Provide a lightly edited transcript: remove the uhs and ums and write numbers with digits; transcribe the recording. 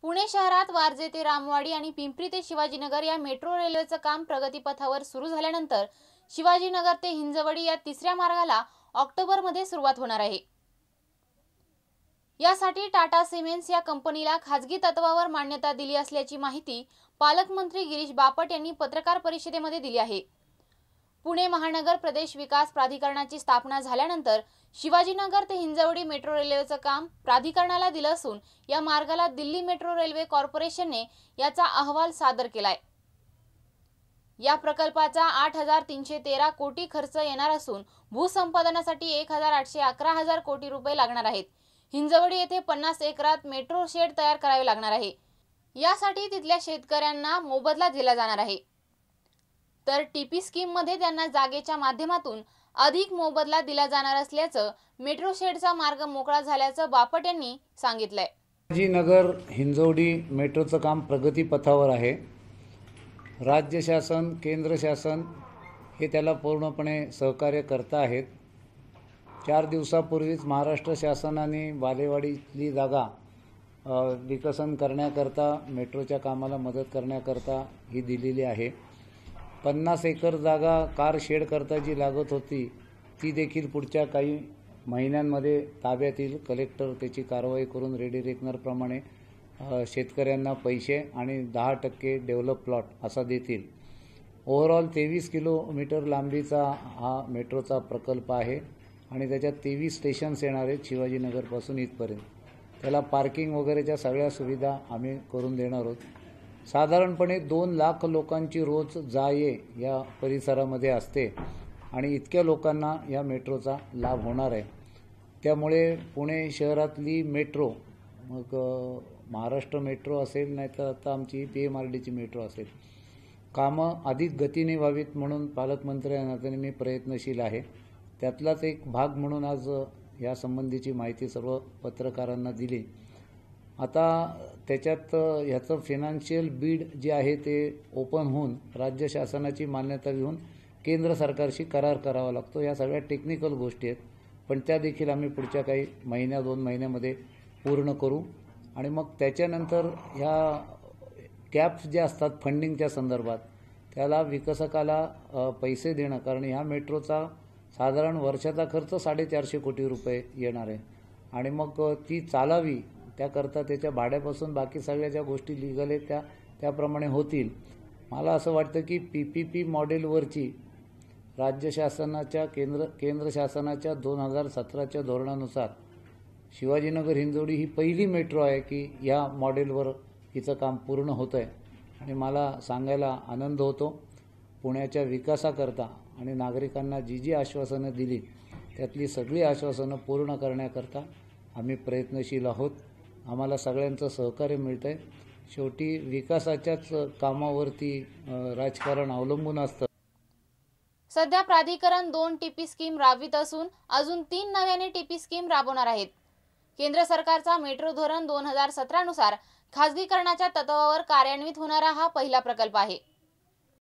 पुणे शहरात वारजे ते रामवाडी आणि पिंपरी ते शिवाजीनगर या मेट्रो रेल्वेचं काम प्रगतीपथावर सुरू झाल्यानंतर शिवाजीनगर ते हिंजवडी या तिसऱ्या मार्गाला ऑक्टोबरमध्ये सुरुवात होणार आहे। यासाठी टाटा सिमेंट्स या कंपनीला खाजगी तत्वावर मान्यता दिली असल्याची माहिती पालकमंत्री गिरीश बापट यांनी पत्रकार परिषदेमध्ये दिली आहे। पुणे महानगर प्रदेश विकास प्राधिकरणाची स्थापना झाल्यानंतर शिवाजीनगर ते हिंजवडी मेट्रो रेल्वेचं काम प्राधिकरणाला दिलं असून या मार्गाला दिल्ली मेट्रो रेल्वे कॉर्पोरेशनने याचा अहवाल सादर केलाय। या प्रकल्पाचा 8,313 कोटी खर्च येणार असून भूसंपादनासाठी 1,811 कोटी रुपये लागणार आहेत। हिंजवडी येथे 50 एकरात मेट्रो शेड तयार करावे लागणार आहे। यासाठी तिथल्या शेतकऱ्यांना मोबदला दिला जाणार आहे। तर टीपी स्कीम मध्ये त्यांना जागेच्या माध्यमातून अधिक मोबदला दिला जाणार असल्याचं मेट्रो शेडचा मार्ग मोकळा झाल्याचं बापट यांनी सांगितलंय। शिवाजीनगर हिंजवडी मेट्रोचं काम प्रगतीपथावर आहे। राज्य शासन केंद्र शासन हे त्याला पूर्णपणे सहकार्य करत आहेत। 4 दिवसापूर्वीच महाराष्ट्र शासनाने बालेवाडीतली जागा विकसन करण्याकरता मेट्रोच्या कामाला मदत करण्याकरता ही दिलेली आहे। 50 एकर जागा कार शेड करता जी लागत होती ती देखील पुढच्या काही महिन्यांमध्ये ताब्यात येईल। कलेक्टर त्याची कारवाई करून रेडी रेकनरप्रमाणे शेतकऱ्यांना पैसे आणि 10% डेव्हलप प्लॉट असा देतील। ओव्हरऑल 23 किलोमीटर लांबीचा हा मेट्रोचा प्रकल्प आहे आणि त्याच्यात 23 स्टेशन्स येणार आहेत शिवाजीनगरपासून इथपर्यंत। त्याला पार्किंग वगैरेच्या सगळ्या सुविधा आम्ही करून देणार आहोत। साधारणपणे 2 लाख लोकांची रोज जा-ये या परिसरामध्ये असते आणि इतक्या लोकांना या मेट्रोचा लाभ होणार आहे। त्यामुळे पुणे शहरातली मेट्रो मग महाराष्ट्र मेट्रो असेल नाही तर आता आमची PMRDची मेट्रो असेल कामं अधिक गतीने व्हावीत म्हणून पालकमंत्री या नात्याने मी प्रयत्नशील आहे। त्यातलाच एक भाग म्हणून आज या संबंधीची माहिती सर्व पत्रकारांना दिली। आता त्याच्यात ह्याचं फायनान्शियल बीड जे आहे ते ओपन होऊन राज्य शासनाची मान्यता घेऊन केंद्र सरकारशी करार करावा लागतो। या सगळ्या टेक्निकल गोष्टी आहेत पण त्या देखील आम्ही पुढच्या काही 2 महिन्यामध्ये पूर्ण करू आणि मग त्याच्यानंतर ह्या गॅप्स जे असतात फंडिंगच्या संदर्भात त्याला विकसकाला पैसे देणं, कारण ह्या मेट्रोचा साधारण वर्षाचा खर्च 450 कोटी रुपये येणार आहे आणि मग ती चालावी त्याकरता त्याच्या भाड्यापासून बाकी सगळ्या ज्या गोष्टी लीगल आहेत त्याप्रमाणे होतील। मला असं वाटतं की PPP मॉडेलवरची राज्य शासनाच्या केंद्र शासनाच्या 2017च्या धोरणानुसार शिवाजीनगर हिंजवडी ही पहिली मेट्रो आहे की या मॉडेलवर हिचं काम पूर्ण होतं आहे आणि मला सांगायला आनंद होतो। पुण्याच्या विकासाकरता आणि नागरिकांना जी आश्वासनं दिली त्यातली सगळी आश्वासनं पूर्ण करण्याकरता आम्ही प्रयत्नशील आहोत। आम्हाला सगळ्यांचं सहकार्य मिळतं आहे। शेवटी विकासाच्याच कामावरती राजकारण अवलंबून असतं। सध्या प्राधिकरण 2 टीपी स्कीम राबवित असून अजून 3 नव्याने टीपी स्कीम राबवणार आहेत। केंद्र सरकारचा मेट्रो धोरण 2017 नुसार खाजगीकरणाच्या तत्वावर कार्यान्वित होणारा हा पहिला प्रकल्प आहे।